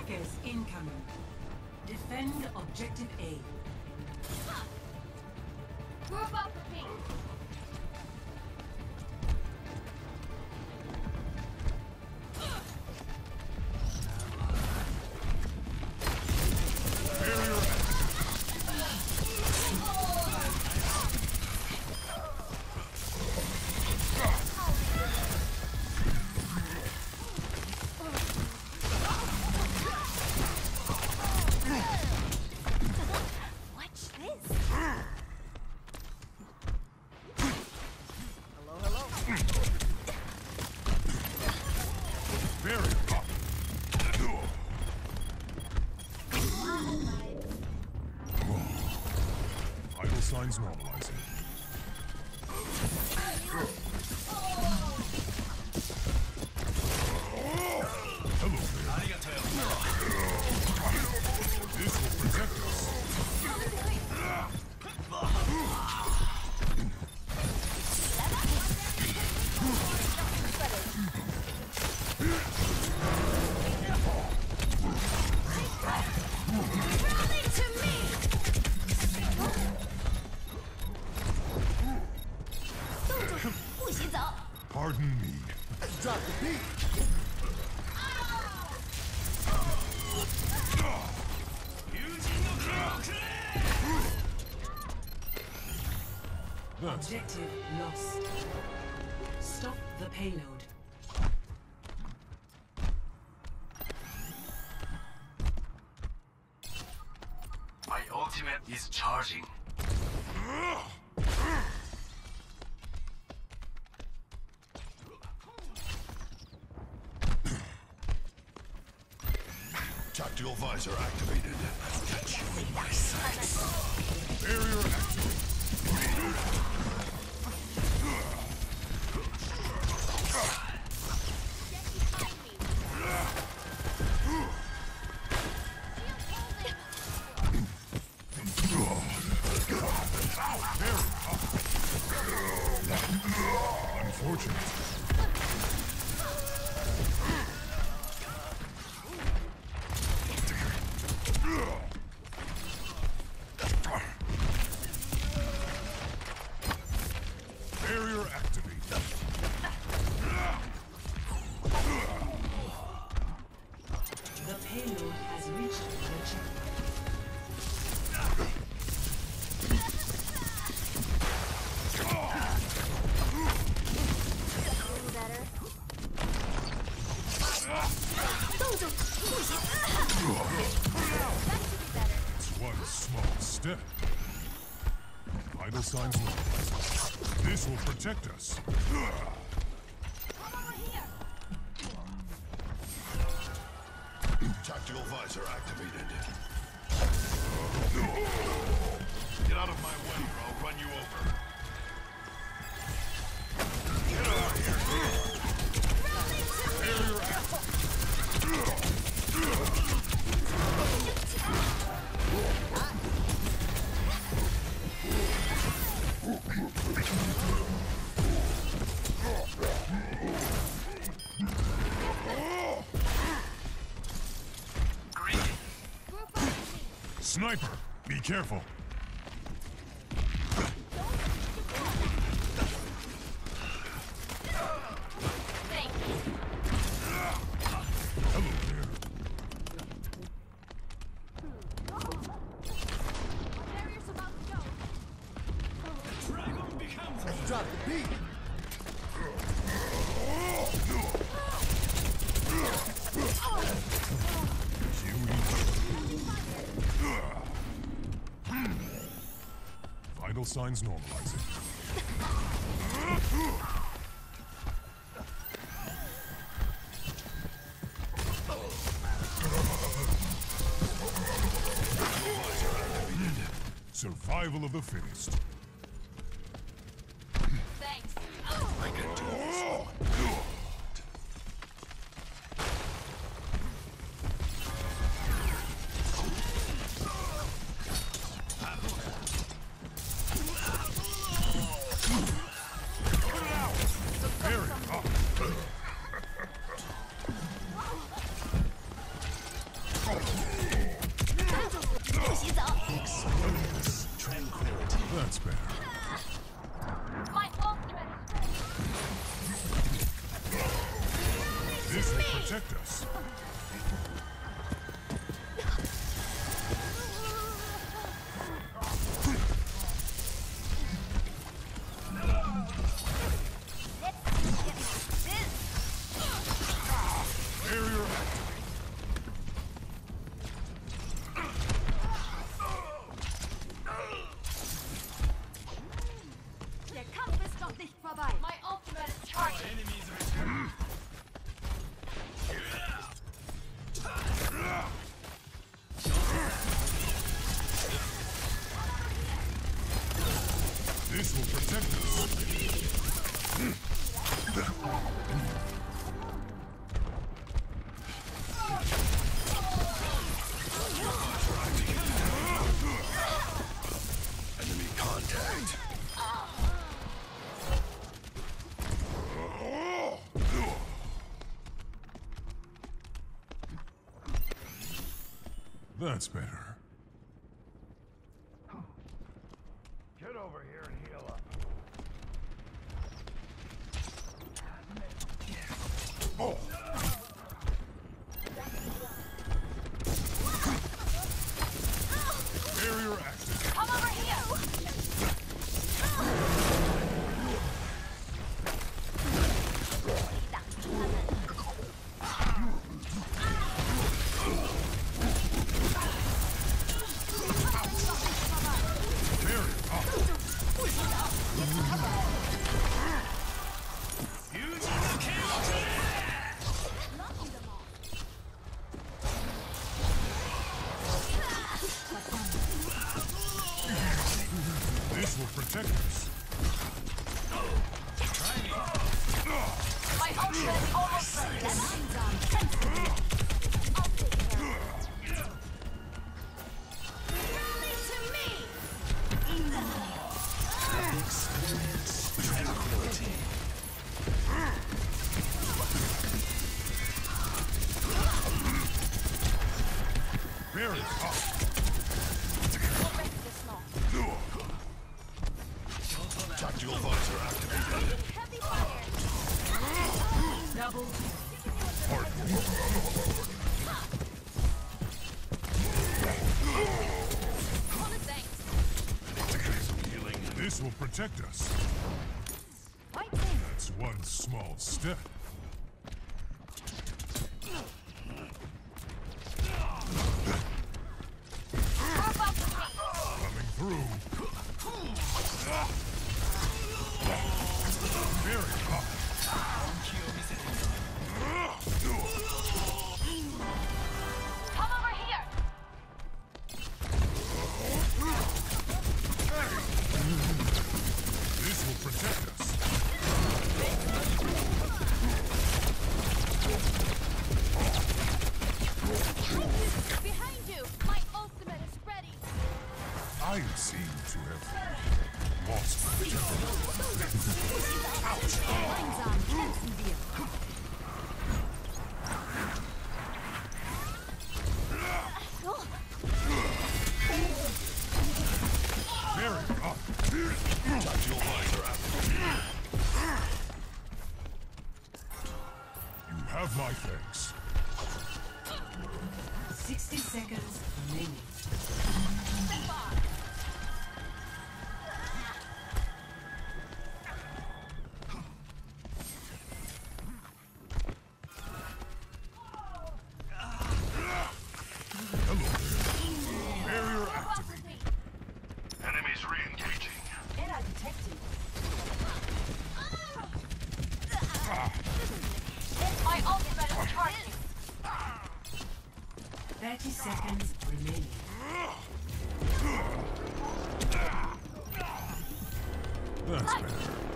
Attackers incoming. Defend objective A. Group up for me. Signs normalizing. Hello there. This will protect us. Pardon me. Let's drop the beat. Objective lost. Stop the payload. My ultimate is charging. Tactical visor activated. I'll catch you in my sights. Barrier activated. Unfortunate. Barrier activated. The payload has reached the checkpoint. It's one small step. Vital signs normalizing. This will protect us. Tactical visor activated. Get out of my way or I'll run you over. Get out of here. Barrier Sniper, be careful. Hello there. Let's drop the beat. Vital signs normalizing. Survival of the fittest. Thanks. I can do this. That's better. My ultimate is This will protect us. Barrier activated. Der Kampf ist noch nicht vorbei. My ultimate is charging. This will protect us. Enemy contact. That's better. Get over here and heal up. Barrier activated. Come over here. Barrier up. This will protect us. My ultimate is almost ready. Rally to me. Barrier up. Tactical visor activated. Heavy fire. Double Healing. This will protect us. Right thing. That's one small step. Coming through. Barrier up. Come over here. This will protect us. Behind you. My ultimate is ready. I seem to have lost my temper. Gemeinsam kämpfen wir. Barrier up. Tactical visor activated. You have my thanks. 60 seconds remaining. Hello there. Barrier activated. Enemies re-engaging. Error detected. My ultimate is charging. 30 seconds remaining. That's better.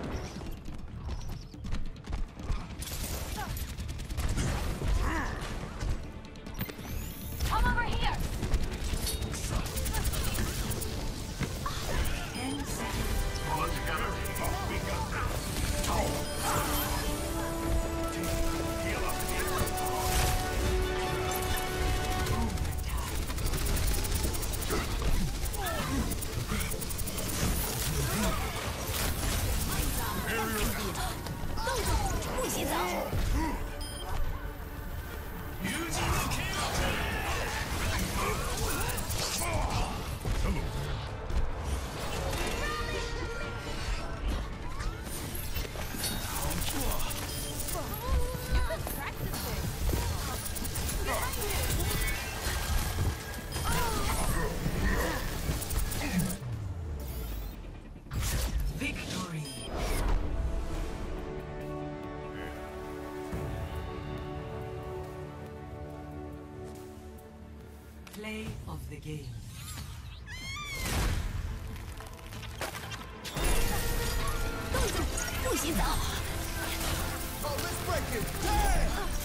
Come over here. 10 seconds. Pull it together. the game. Oh, let's break it! Damn!